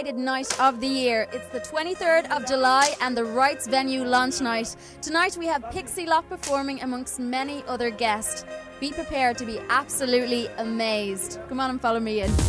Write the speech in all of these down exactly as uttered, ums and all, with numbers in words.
anticipated night of the year. It's the twenty-third of July and the Rights venue launch night. Tonight we have Pixie Lott performing amongst many other guests. Be prepared to be absolutely amazed. Come on and follow me in.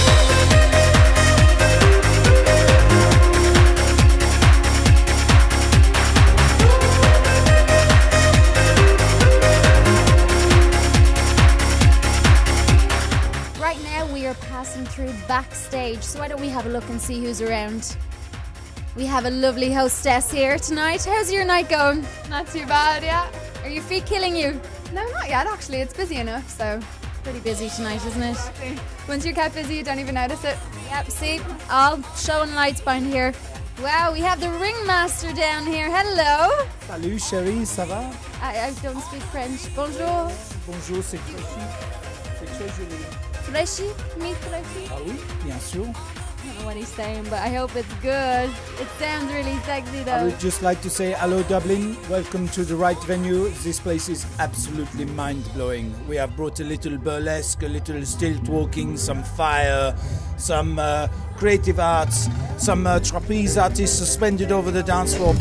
Right now we are passing through backstage, so why don't we have a look and see who's around. We have a lovely hostess here tonight. How's your night going? Not too bad, yeah. Are your feet killing you? No, not yet actually. It's busy enough, so. Pretty busy tonight, isn't it? Exactly. Once you get busy, you don't even notice it. Yep, see, all showing lights behind here. Wow, we have the ringmaster down here. Hello. Salut chérie, ça va? I, I don't speak French. Bonjour. Bonjour, c'est Fréchy. C'est très joli. Fréchy? Me Fréchy? Ah oui, bien sûr. I don't know what he's saying, but I hope it's good. It sounds really sexy though. I would just like to say hello Dublin, welcome to the right venue. This place is absolutely mind-blowing. We have brought a little burlesque, a little stilt walking, some fire, some uh, creative arts, some uh, trapeze artists suspended over the dance floor.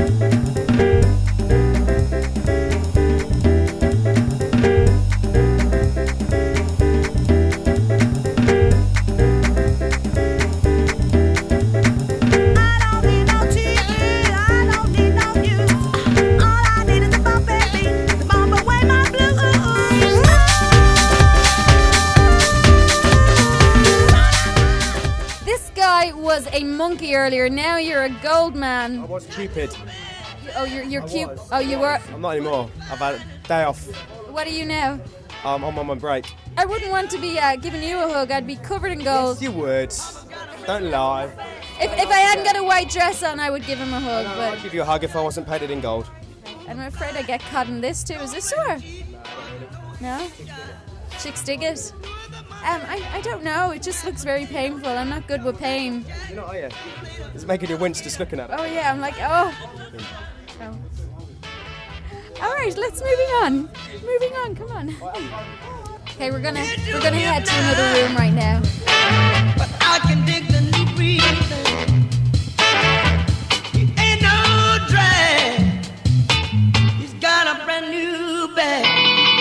Was a monkey earlier, now you're a gold man. I was Cupid. Oh, you're, you're cute. Was. Oh, you were? I'm not anymore. I've had a day off. What are you now? Um, I'm on my break. I wouldn't want to be uh, giving you a hug. I'd be covered in gold. Yes, you would. Don't lie. If, if I hadn't got a white dress on, I would give him a hug. No, but I'd give you a hug if I wasn't painted in gold. I'm afraid I get caught in this too. Is this sore? No? Chicks dig it? Um, I, I don't know. It just looks very painful. I'm not good with pain. You're not, are you? It's making you wince just looking at it. Oh yeah, I'm like, oh. oh. All right, let's moving on. Moving on, come on. Okay, we're gonna we're gonna head to another room right now. But I can dig the new breathing. It ain't no drag. He's got a brand new bag.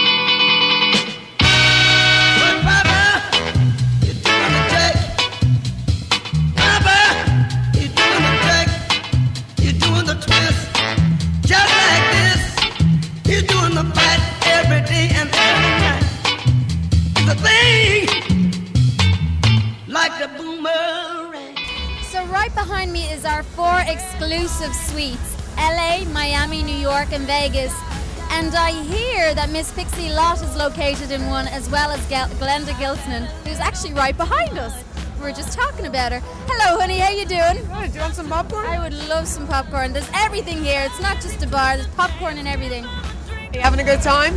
So right behind me is our four exclusive suites, L A, Miami, New York and Vegas. And I hear that Miss Pixie Lott is located in one, as well as Gel Glenda Gilsnan, who's actually right behind us. We were just talking about her. Hello honey, how you doing? Good. Do you want some popcorn? I would love some popcorn. There's everything here. It's not just a bar, there's popcorn and everything. Are you having a good time?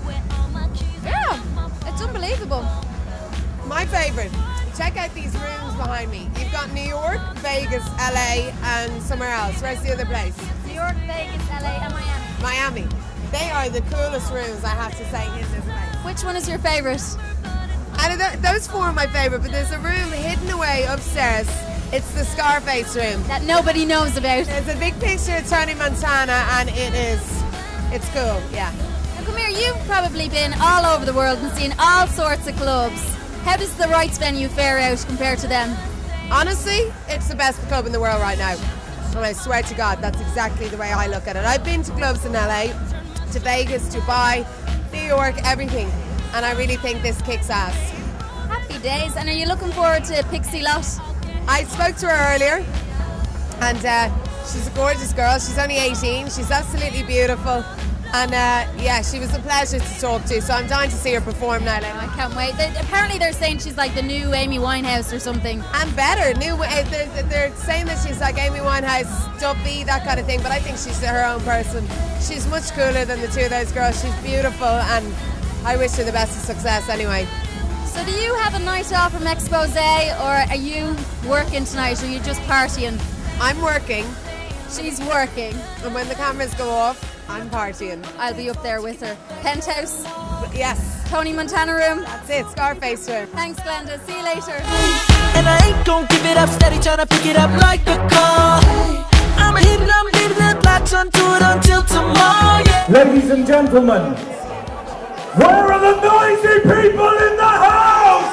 Yeah, it's unbelievable. My favourite. Check out these rooms behind me. You've got New York, Vegas, L A, and somewhere else. Where's the other place? New York, Vegas, L A, and Miami. Miami. They are the coolest rooms, I have to say, in this place. Which one is your favourite? Out of the, those four are my favourite, but there's a room hidden away upstairs. It's the Scarface room. That nobody knows about. There's a big picture of Tony Montana, and it is, it's cool, yeah. Now come here, you've probably been all over the world and seen all sorts of clubs. How does the Rights venue fare out compared to them? Honestly, it's the best club in the world right now. And I swear to God, that's exactly the way I look at it. I've been to clubs in L A, to Vegas, Dubai, New York, everything. And I really think this kicks ass. Happy days. And are you looking forward to Pixie Lott? I spoke to her earlier, and uh, she's a gorgeous girl. She's only eighteen. She's absolutely beautiful. And uh, yeah, she was a pleasure to talk to, so I'm dying to see her perform now. I can't wait. They, apparently they're saying she's like the new Amy Winehouse or something. And better. New, uh, they're, they're saying that she's like Amy Winehouse, Duffy, that kind of thing, but I think she's her own person. She's much cooler than the two of those girls. She's beautiful, and I wish her the best of success anyway. So do you have a night off from Expose, or are you working tonight, or are you just partying? I'm working. She's working. And when the cameras go off, I'm partying. I'll be up there with her. Penthouse, Yes, Tony Montana room. that's it. Scarface room. Thanks, Glenda. See you later. And I ain't gon' give it up, steady tryna pick it up like a car. I'ma hit it, I'm leaving it, latch onto it until tomorrow, yeah. Ladies and gentlemen, where are the noisy people in the house?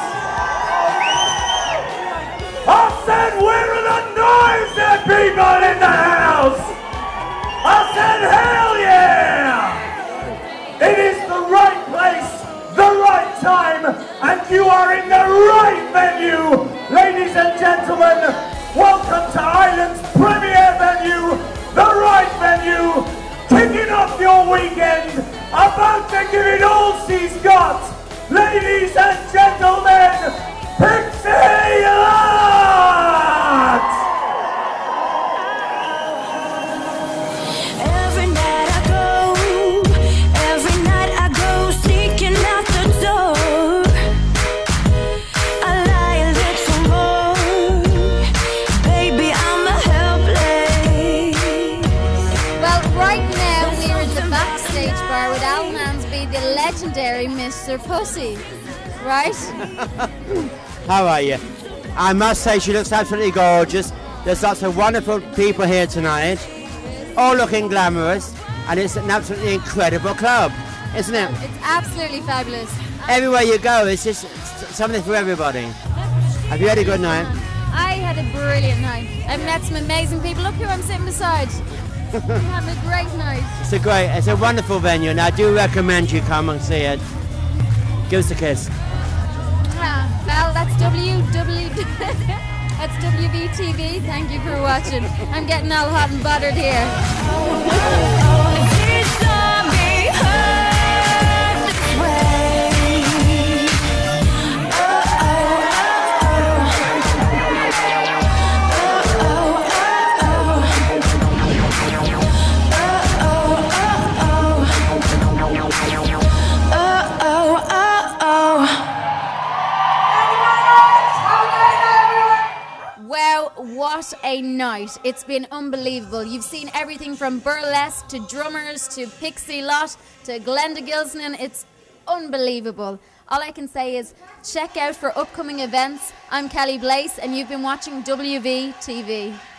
I said, where are the noisy people in the house? I said, hell yeah! It is the right place, the right time, and you are in the right venue. Ladies and gentlemen, welcome to Ireland's premier venue, the right venue, kicking off your weekend, about to give it all she's got. Ladies and gentlemen, Pixie Lott! Every night I go, every night I go sneaking out the door. I lie a little more, baby, I'm a helpless. Well, right now we're at the backstage bar with Al Nansby, the legendary Mister Pussy. Right? How are you? I must say she looks absolutely gorgeous. There's lots of wonderful people here tonight, all looking glamorous, and it's an absolutely incredible club, isn't it? It's absolutely fabulous. Everywhere you go, it's just s- something for everybody. Have you had a good night? I had a brilliant night. I met some amazing people. Look who I'm sitting beside. I'm having a great night. It's a great, it's a wonderful venue, and I do recommend you come and see it. Give us a kiss. Ah, well, that's W W. That's W V T V. Thank you for watching. I'm getting all hot and buttered here. Well, what a night. It's been unbelievable. You've seen everything from burlesque to drummers to Pixie Lott to Glenda Gilsnan. It's unbelievable. All I can say is check out for upcoming events. I'm Kelly Blaise and you've been watching W V T V.